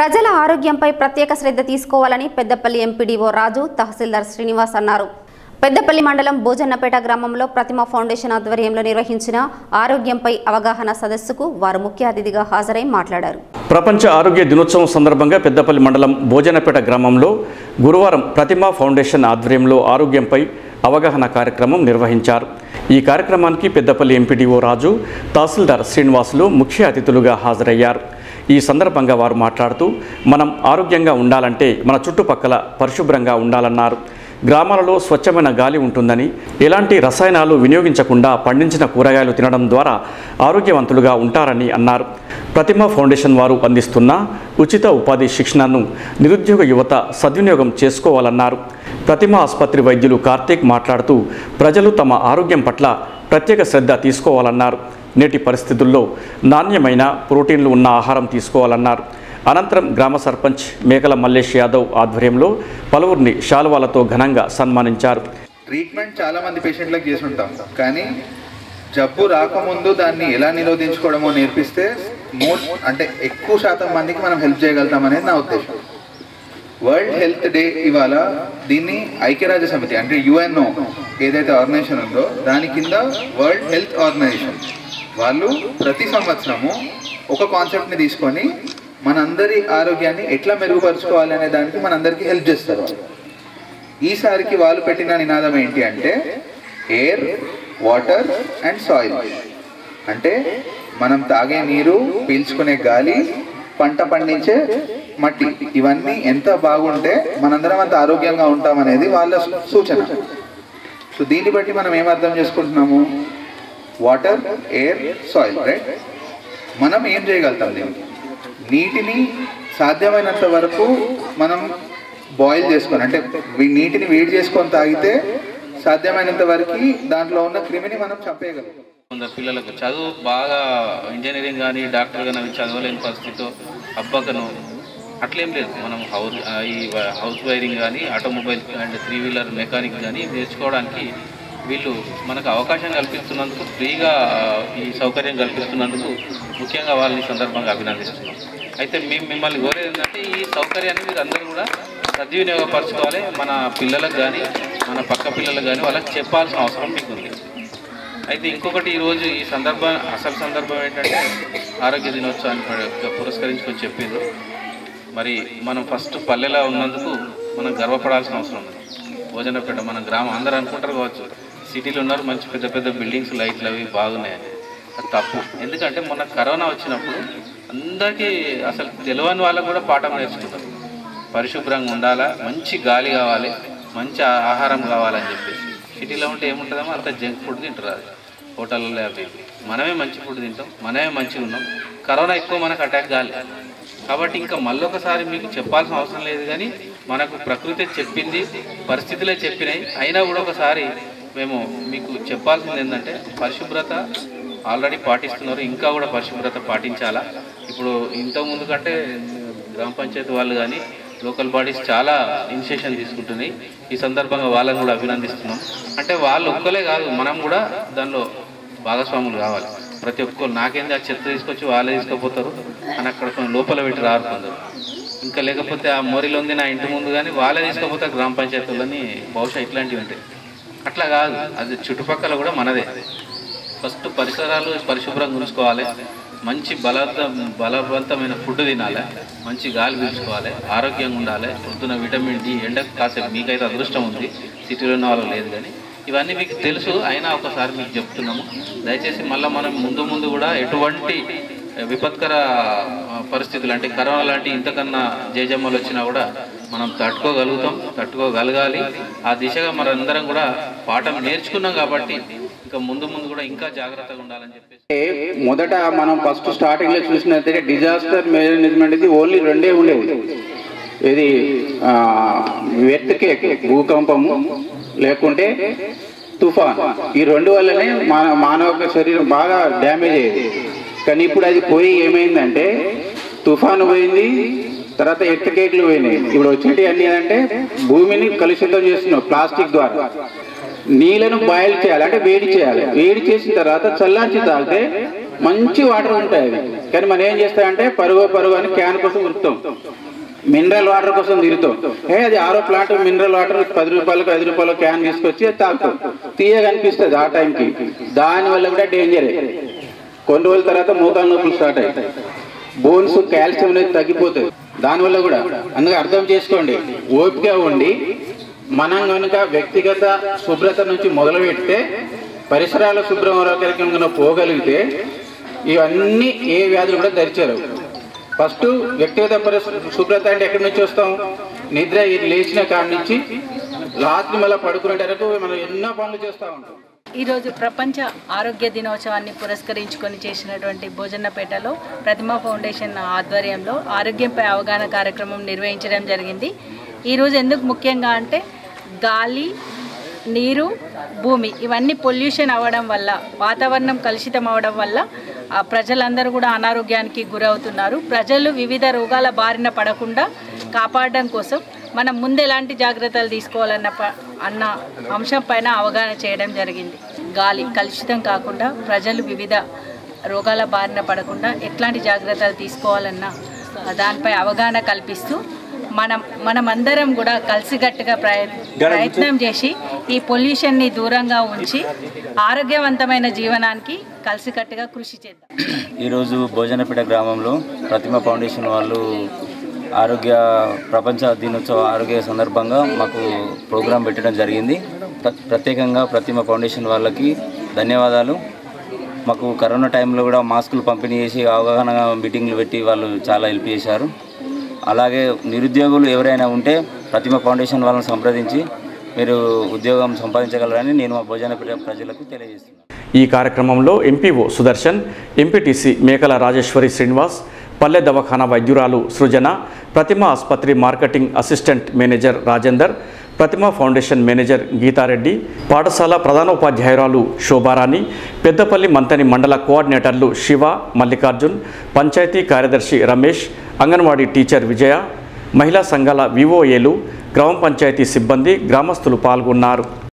ప్రజల ఆరోగ్యంపై ప్రత్యేక శ్రద్ధ తీసుకోవాలని పెద్దపల్లి ఎంపీడీఓ రాజు తహసీల్దార్ శ్రీనివాస్ అన్నారు. పెద్దపల్లి మండలం భోజన్నపేట గ్రామంలో ప్రతిమ ఫౌండేషన్ ఆధ్వర్యంలో నిర్వహించిన ఆరోగ్యంపై అవగాహన సదస్సుకు వారు ముఖ్య అతిథిగా హాజరై మాట్లాడారు. ప్రపంచ ఆరోగ్య దినోత్సవం సందర్భంగా పెద్దపల్లి మండలం భోజన్నపేట గ్రామంలో గురువారం ప్రతిమ ఫౌండేషన్ ఆధ్వర్యంలో ఆరోగ్యంపై అవగాహన కార్యక్రమం నిర్వహించారు. ఈ కార్యక్రమానికి పెద్దపల్లి ఎంపీడీఓ రాజు తహసీల్దార్ శ్రీనివాసులు ముఖ్య అతిథులుగా హాజరయ్యారు. ఈ సందర్భంగా వారు మాట్లాడుతూ మనం ఆరోగ్యంగా ఉండాలంటే మన చుట్టుపక్కల పరిశుభ్రంగా ఉండాలన్నారు. గ్రామాలలో స్వచ్ఛమైన గాలి ఉంటుందని, ఎలాంటి రసాయనాలు వినియోగించకుండా పండించిన కూరగాయలు తినడం ద్వారా ఆరోగ్యవంతులుగా ఉంటారని అన్నారు. ప్రతిమ ఫౌండేషన్ వారు అందిస్తున్న ఉచిత ఉపాధి శిక్షణను నిరుద్యోగ యువత సద్వినియోగం చేసుకోవాలన్నారు. ప్రతిమ ఆసుపత్రి వైద్యులు కార్తీక్ మాట్లాడుతూ ప్రజలు తమ ఆరోగ్యం పట్ల ప్రత్యేక శ్రద్ధ తీసుకోవాలన్నారు. నేటి పరిస్థితుల్లో నాణ్యమైన ప్రోటీన్లు ఉన్న ఆహారం తీసుకోవాలన్నారు. అనంతరం గ్రామ సర్పంచ్ మేకల మల్లేష్ యాదవ్ ఆధ్వర్యంలో పలువురిని శాలువాలతో ఘనంగా సన్మానించారు. ట్రీట్మెంట్ చాలా మంది పేషెంట్లకు చేసి ఉంటాం, కానీ జబ్బు రాకముందు దాన్ని ఎలా నిరోధించుకోవడమో నేర్పిస్తే ఎక్కువ శాతం మందికి మనం హెల్ప్ చేయగలుగుతాం అనేది నా ఉద్దేశం. వరల్డ్ హెల్త్ డే ఇవాళ దీన్ని ఐక్యరాజ్య సమితి అంటే యుఎన్ఓ ఏదైతే ఆర్గనైజేషన్ ఉందో దాని కింద వరల్డ్ హెల్త్ ఆర్గనైజేషన్ వాళ్ళు ప్రతి సంవత్సరము ఒక కాన్సెప్ట్ని తీసుకొని మనందరి ఆరోగ్యాన్ని ఎట్లా మెరుగుపరుచుకోవాలి అనే దానికి మనందరికీ హెల్ప్ చేస్తారు. ఈసారికి వాళ్ళు పెట్టిన నినాదం ఏంటి అంటే ఎయిర్, వాటర్ అండ్ సాయిల్. అంటే మనం తాగే నీరు, పీల్చుకునే గాలి, పంట పండించే మట్టి, ఇవన్నీ ఎంత బాగుంటే మనందరం అంత ఆరోగ్యంగా ఉంటామనేది వాళ్ళ సూచన. సో దీన్ని బట్టి మనం ఏం అర్థం చేసుకుంటున్నాము? Water, air, soil, right? మనం ఏం చేయగలుగుతాం? దీనికి నీటిని సాధ్యమైనంత వరకు మనం బాయిల్ చేసుకొని, అంటే నీటిని వేడి చేసుకొని తాగితే సాధ్యమైనంత వరకు దాంట్లో ఉన్న క్రిమిని మనం చంపేయగలుగుతాం. కొందరు పిల్లలకు చదువు బాగా ఇంజనీరింగ్ కానీ డాక్టర్ కానీ అవి చదవలేని పరిస్థితితో అబ్బాకను అట్లేం లేదు. మనం హౌస్ వైరింగ్ కానీ, ఆటోమొబైల్ అండ్ 3 వీలర్ మెకానిక్ కానీ నేర్చుకోవడానికి వీళ్ళు మనకు అవకాశం కల్పిస్తున్నందుకు, ఫ్రీగా ఈ సౌకర్యం కల్పిస్తున్నందుకు ముఖ్యంగా వాళ్ళని సందర్భంగా అభినందిస్తున్నాం. అయితే మేము మిమ్మల్ని కోరేది ఏంటంటే ఈ సౌకర్యాన్ని మీరు అందరూ కూడా సద్వినియోగపరచుకోవాలి. మన పిల్లలకు కానీ, మన పక్క పిల్లలకు కానీ వాళ్ళకి చెప్పాల్సిన అవసరం మీకు ఉంది. అయితే ఇంకొకటి, ఈరోజు ఈ అసలు సందర్భం ఏంటంటే ఆరోగ్య దినోత్సవాన్ని పురస్కరించుకొని చెప్పిండ్రు. మరి మనం ఫస్ట్ పల్లెలా ఉన్నందుకు మనం గర్వపడాల్సిన అవసరం ఉంది. భోజనపేట మన గ్రామం అందరూ అనుకుంటారు కావచ్చు, సిటీలో ఉన్నారు, మంచి పెద్ద పెద్ద బిల్డింగ్స్, లైట్లు అవి బాగున్నాయని. అది తప్పు. ఎందుకంటే మొన్న కరోనా వచ్చినప్పుడు అందరికీ అసలు తెలియని వాళ్ళకు కూడా పాఠం నేర్చుకుంటారు. పరిశుభ్రంగా ఉండాలా, మంచి గాలి కావాలి, మంచి ఆహారం కావాలని చెప్పేసి. సిటీలో ఉంటే ఏముంటుందేమో అంత జంక్ ఫుడ్ తింటారు. అది హోటల్లో అవి. మనమే మంచి ఫుడ్ తింటాం, మనమే మంచిగా ఉన్నాం. కరోనా ఎక్కువ మనకు అటాక్ కాలే. కాబట్టి ఇంకా మళ్ళొకసారి మీకు చెప్పాల్సిన అవసరం లేదు. కానీ మనకు ప్రకృతి చెప్పింది, పరిస్థితులే చెప్పినాయి. అయినా కూడా ఒకసారి మేము మీకు చెప్పాల్సింది ఏంటంటే పరిశుభ్రత ఆల్రెడీ పాటిస్తున్నారు, ఇంకా కూడా పరిశుభ్రత పాటించాలా. ఇప్పుడు ఇంతకుముందు కంటే గ్రామ పంచాయతీ వాళ్ళు కానీ లోకల్ బాడీస్ చాలా ఇనిషియేషన్ తీసుకుంటున్నాయి. ఈ సందర్భంగా వాళ్ళని కూడా అభినందిస్తున్నాం. అంటే వాళ్ళు ఒక్కలే కాదు, మనం కూడా దానిలో భాగస్వాములు కావాలి. ప్రతి ఒక్కరు నాకేంది ఆ చెత్త తీసుకొచ్చి వాళ్ళే తీసుకుపోతారు అని అక్కడ కొన్ని లోపల పెట్టి రారు కొందరు. ఇంకా లేకపోతే ఆ మోరీలో ఉంది నా ఇంటి ముందు కానీ వాళ్ళే తీసుకుపోతారు గ్రామ పంచాయతీలని. బహుశా ఇట్లాంటివి ఉంటాయి. అట్లా కాదు, అది చుట్టుపక్కల కూడా మనదే. ఫస్ట్ పరిసరాలు పరిశుభ్రంగా ఉంచుకోవాలి, మంచి బలవంతమైన ఫుడ్ తినాలి, మంచి గాలి పీల్చుకోవాలి, ఆరోగ్యంగా ఉండాలి. పొద్దున విటమిన్ డి, ఎండకు కాసేపు మీకైతే అదృష్టం ఉంది, సిటీలో ఉన్న వాళ్ళు లేదు. కానీ ఇవన్నీ మీకు తెలుసు, అయినా ఒకసారి మీకు చెప్తున్నాము. దయచేసి మళ్ళీ మనం ముందు కూడా ఎటువంటి విపత్కర పరిస్థితులు అంటే కరోనా లాంటి ఇంతకన్నా జేజమ్మలు వచ్చినా కూడా మనం తట్టుకోగలగాలి. ఆ దిశగా మనందరం కూడా పాఠం నేర్చుకున్నాం. కాబట్టి ఇంకా ముందు కూడా ఇంకా జాగ్రత్తగా ఉండాలని చెప్పేసి మొదట మనం ఫస్ట్ స్టార్టింగ్లో చూసినట్లయితే డిజాస్టర్ మేనేజ్మెంట్ ఇది ఓన్లీ 2 ఉండేవి. ఇది ఎర్త్‌క్వేక్, భూకంపము, లేకుంటే తుఫాన్. ఈ 2 వల్లనే మానవ శరీరం బాగా డ్యామేజ్ అయ్యేది. కానీ ఇప్పుడు అది పోయి ఏమైందంటే తుఫాను పోయింది, తర్వాత ఎర్త్‌క్వేక్లు పోయినాయి. ఇప్పుడు వచ్చేటి అన్నీ అంటే భూమిని కలుషితం చేస్తున్నాం ప్లాస్టిక్ ద్వారా. నీళ్ళను బాయిల్ చేయాలి, అంటే వేడి చేయాలి. వేడి చేసిన తర్వాత చల్లార్చి తాగితే మంచి వాటర్ ఉంటాయి అవి. కానీ మనం ఏం చేస్తామంటే పరుగు అని క్యాన్ కోసం ఉరుకుతాం, మినరల్ వాటర్ కోసం తిరుగుతాం. అది ఆరో ప్లాంట్ మినరల్ వాటర్ 10 రూపాయలకు 5 రూపాయల క్యాన్ తీసుకొచ్చి తాగుతాం, తీయగా అనిపిస్తుంది ఆ టైంకి. దానివల్ల కూడా డేంజరే. కొన్ని రోజుల తర్వాత మోకాలు నొప్పులు స్టార్ట్ అవుతాయి, బోన్స్ కాల్షియం అనేది తగ్గిపోతుంది దానివల్ల కూడా. అందుకే అర్థం చేసుకోండి, ఓపిక ఉండి మనం కనుక వ్యక్తిగత శుభ్రత నుంచి మొదలు పెడితే పరిసరాల శుభ్రం పోగలిగితే ఇవన్నీ ఏ వ్యాధులు కూడా దరిచారు. ఫస్ట్ వ్యక్తిగత శుభ్రత అంటే ఎక్కడి నుంచి వస్తాం? నిద్ర లేచిన కాడి నుంచి రాత్రి మళ్ళీ పడుకునే వరకు మనం ఎన్నో పనులు చేస్తూ ఉంటాం. ఈరోజు ప్రపంచ ఆరోగ్య దినోత్సవాన్ని పురస్కరించుకొని చేసినటువంటి భోజన్నపేటలో ప్రతిమ ఫౌండేషన్ ఆధ్వర్యంలో ఆరోగ్యంపై అవగాహన కార్యక్రమం నిర్వహించడం జరిగింది. ఈరోజు ఎందుకు ముఖ్యంగా అంటే గాలి, నీరు, భూమి ఇవన్నీ పొల్యూషన్ అవ్వడం వల్ల, వాతావరణం కలుషితం అవ్వడం వల్ల ప్రజలందరూ కూడా అనారోగ్యానికి గురవుతున్నారు. ప్రజలు వివిధ రోగాల బారిన పడకుండా కాపాడడం కోసం మనం ముందు ఎలాంటి జాగ్రత్తలు తీసుకోవాలన్న అంశం పైన అవగాహన చేయడం జరిగింది. గాలి కలుషితం కాకుండా ప్రజలు వివిధ రోగాల బారిన పడకుండా ఎట్లాంటి జాగ్రత్తలు తీసుకోవాలన్న దానిపై అవగాహన కల్పిస్తూ మనమందరం కూడా కలిసికట్టుగా ప్రయత్నం చేసి ఈ పొల్యూషన్ని దూరంగా ఉంచి ఆరోగ్యవంతమైన జీవనానికి కలిసికట్టుగా కృషి చేద్దాం. ఈరోజు భోజనపేట గ్రామంలో ప్రతిమ ఫౌండేషన్ వాళ్ళు ప్రపంచ దినోత్సవ ఆరోగ్య సందర్భంగా మాకు ప్రోగ్రాం పెట్టడం జరిగింది. ప్రత్యేకంగా ప్రతిమ ఫౌండేషన్ వాళ్ళకి ధన్యవాదాలు. మాకు కరోనా టైంలో కూడా మాస్కులు పంపిణీ చేసి అవగాహన మీటింగ్లు పెట్టి వాళ్ళు చాలా హెల్ప్ చేశారు. అలాగే నిరుద్యోగులు ఎవరైనా ఉంటే ప్రతిమ ఫౌండేషన్ వాళ్ళని సంప్రదించి మీరు ఉద్యోగం సంపాదించగలరని నేను మా భోజనపేట ప్రజలకు తెలియజేస్తున్నాను. ఈ కార్యక్రమంలో ఎంపీఓ సుదర్శన్, ఎంపీటీసీ మేకల రాజేశ్వరి శ్రీనివాస్, పల్లె దవాఖానా వైద్యురాలు సృజన, ప్రతిమ ఆసుపత్రి marketing assistant manager Rajender, Prathima foundation manager Geetha Reddy, పాఠశాల ప్రధానోపాధ్యాయురాలు శోభారాణి, పెద్దపల్లి మంతని మండల కోఆర్డినేటర్లు శివ, మల్లికార్జున్, పంచాయతీ కార్యదర్శి రమేష్, అంగన్వాడీ టీచర్ విజయ, మహిళా సంఘాల వివోఏలు, గ్రామ పంచాయతీ సిబ్బంది, గ్రామస్తులు పాల్గొన్నారు.